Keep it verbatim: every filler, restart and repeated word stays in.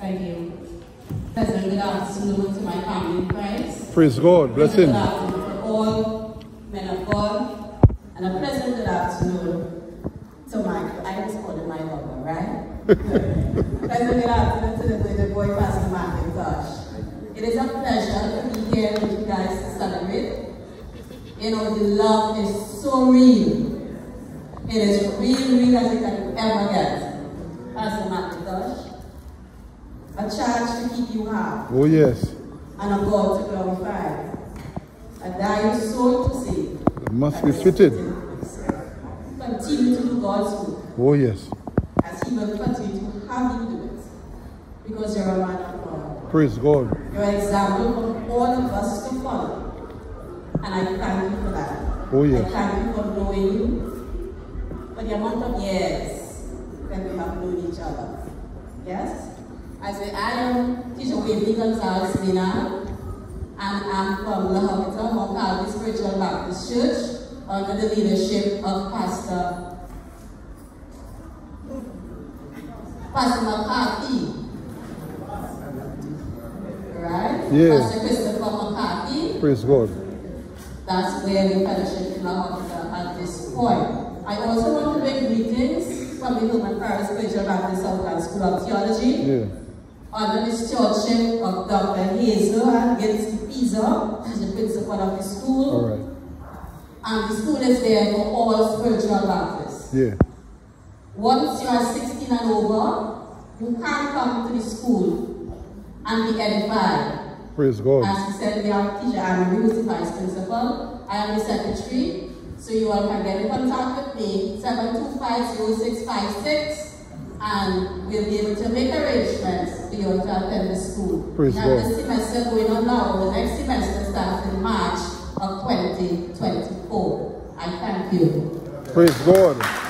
Thank you. Pleasant good afternoon to my family and friends. Praise God. Bless him. Good afternoon to all men of God. And a pleasant good afternoon to my, I just call it my lover, right? Pleasant good afternoon to the little boy, Pastor McIntosh. It is a pleasure to be here with you guys to celebrate. You know, the love is so real. It is real, real as it can ever get. Pastor McIntosh. A charge to keep you happy. Oh, yes. And a God to glorify. A dying soul to save. It must be fitted. Continue to do God's work. Oh, yes. As He will continue to have you do it. Because you're a man of God. Praise God. You're an example for all of us to follow. And I thank you for that. Oh, yes. I thank you for knowing you for the amount of years that we have known each other. Yes? I say, I am Teacher Wavy Gonzalez Mina, and I'm from La Havita, Mount Calvary Spiritual Baptist Church, under the leadership of Pastor Pastor McCarthy. Right? Yeah. Pastor Christopher McCarthy. Praise God. That's where we fellowship in La Havita at this point. I also want to make greetings from the Human Parish Spiritual Baptist Southland School of Theology. Yeah. Under the stewardship of Doctor Hazel and Gilsey Pizza, as the principal of the school. All right. And the school is there for all spiritual Baptists. Yeah. Once you are sixteen and over, you can come to the school and be edified. Praise God. As we said, we have Teacher Anne, who is the vice principal. I am the secretary. So you all can get in contact with me, seven two five zero six five six. And we'll be able to make arrangements for you to attend the school. Praise we God. have this semester going on now. The next semester starts in March of twenty twenty-four. I thank you. Praise God.